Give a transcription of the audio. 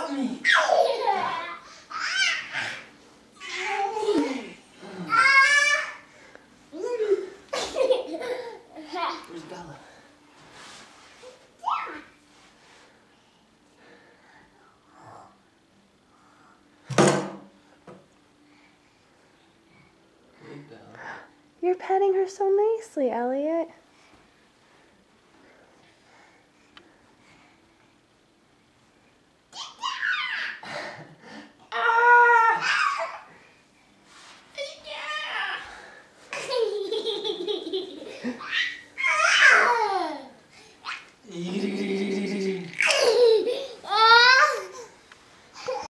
got me. Where's Bella? Hey, Bella. You're petting her so nicely, Elliot.